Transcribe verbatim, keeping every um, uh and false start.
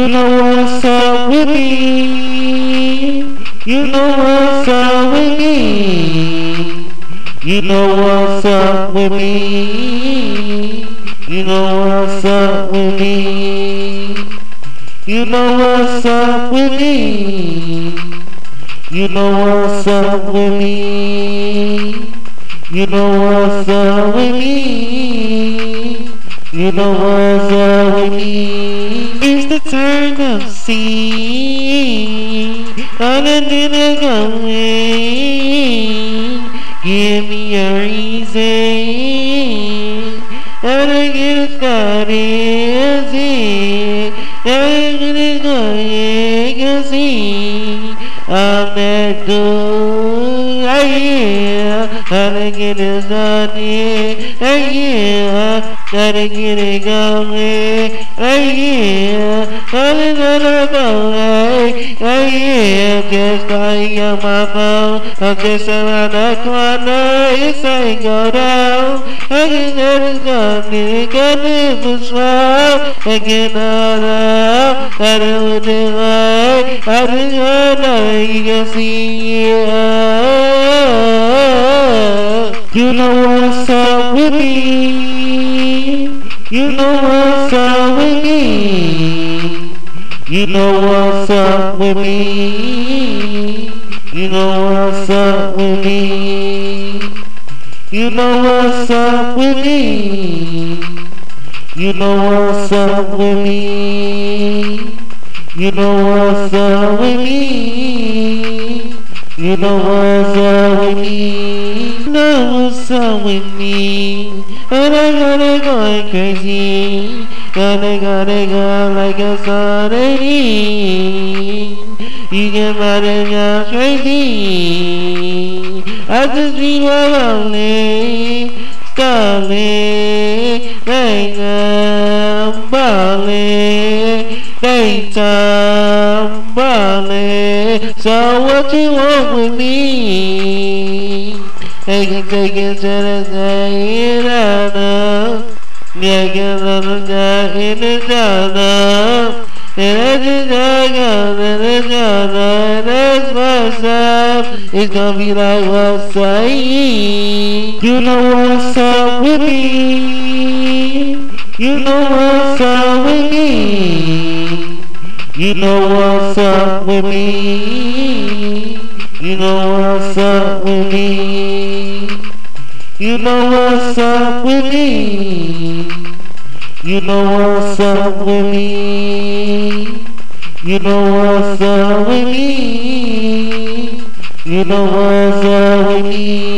You know what's up with me. You know what's up with me. You know what's up with me. You know what's up with me. You know what's up with me. You know what's up with me. You know what's up with me. You know what's up with me. It's the turn of scene. On a dinner going. Give me a reason. And I get started. I'm gonna go and see. I'm that good. I am. Gotta get it started. I am. Gotta get it going. I am. Gotta get it going. I am. Just calling on my phone. I'm just around the corner. It's ain't go down. I can get it going. Got it for swell. I get all up. I do it right. I do it right. You can see it. You know what's up with me. You know what's up with me. You know what's up with me. You know what's up with me. You know what's up with me. You know what's up with me. You know what's up with me. You know what's up with me. You know what's up with me. And I gotta go crazy. Gotta gotta go like a sardine. You get mad and go crazy. I just be lonely. Starling, like I'm balling, like I'm balling. So what you want with me? I can take it to the side, I know. Yeah, I can love the guy in the shadow. And I just gotta go to the shadow. That's what's up. It's gonna be like what's up. You know what's up with me. You know what's up with me. You know what's up with me. You know what's up with me. You know what's up with me. You know what's up with me. You know what's up with me. You know what's up with me.